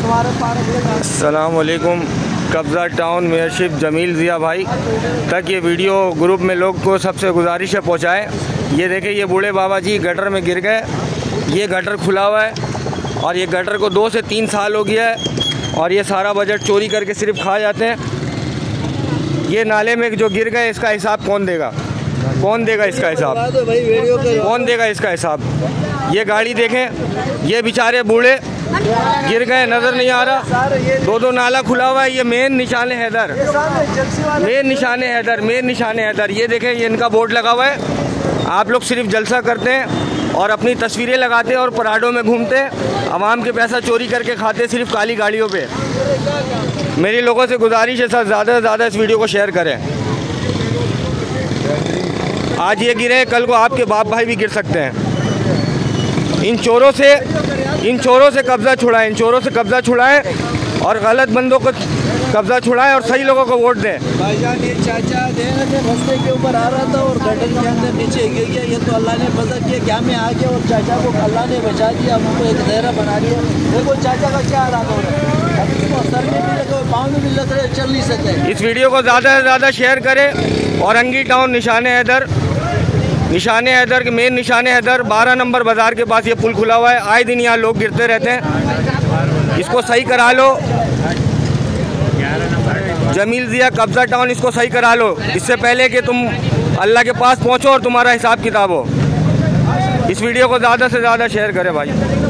अस्सलाम वालेकुम। कब्ज़ा टाउन मेयरशिप जमील ज़िया भाई तक ये वीडियो ग्रुप में लोग को सबसे गुजारिश है पहुँचाएँ। ये देखें, ये बूढ़े बाबा जी गटर में गिर गए। ये गटर खुला हुआ है और ये गटर को 2 से 3 साल हो गया है और ये सारा बजट चोरी करके सिर्फ खा जाते हैं। ये नाले में जो गिर गए, इसका हिसाब कौन देगा? कौन देगा इसका हिसाब? कौन देगा इसका हिसाब? ये गाड़ी देखें, ये बेचारे बूढ़े गिर गए, नज़र नहीं आ रहा। 2 नाला खुला हुआ है। ये मेन निशान हैदर, मेन निशान हैदर, मेन निशान हैदर। ये देखें, ये इनका बोर्ड लगा हुआ है। आप लोग सिर्फ जलसा करते हैं और अपनी तस्वीरें लगाते हैं और पराडों में घूमते हैं, आवाम के पैसा चोरी करके खाते हैं सिर्फ काली गाड़ियों पे। मेरी लोगों से गुजारिश है सर, ज़्यादा से ज़्यादा इस वीडियो को शेयर करें। आज ये गिरे, कल को आपके बाप भाई भी गिर सकते हैं। इन चोरों से कब्ज़ा छुड़ाएं, इन चोरों से कब्ज़ा छुड़ाएं और गलत बंदों को कब्ज़ा छुड़ाएं और सही लोगों को वोट दें। भाईजान, ये चाचा रास्ते के ऊपर आ रहा था और गटर के अंदर नीचे गिर गया। ये तो अल्लाह ने फजल किया, क्या में आ गया और चाचा को अल्लाह ने बचा दिया, हमको एक दायरा बना दिया। देखो चाचा का क्या हालात हो रहा है, सर में भी लगे, पाँव में भी लग रहे, चल नहीं सकते। इस वीडियो को ज़्यादा से ज़्यादा शेयर करें। औरंगी टाउन निशान हैदर के मेन निशान हैदर 12 नंबर बाज़ार के पास ये पुल खुला हुआ है। आए दिन यहाँ लोग गिरते रहते हैं, इसको सही करा लो। जमील ज़िया कब्ज़ा टाउन, इसको सही करा लो इससे पहले कि तुम अल्लाह के पास पहुँचो और तुम्हारा हिसाब किताब हो। इस वीडियो को ज़्यादा से ज़्यादा शेयर करें भाई।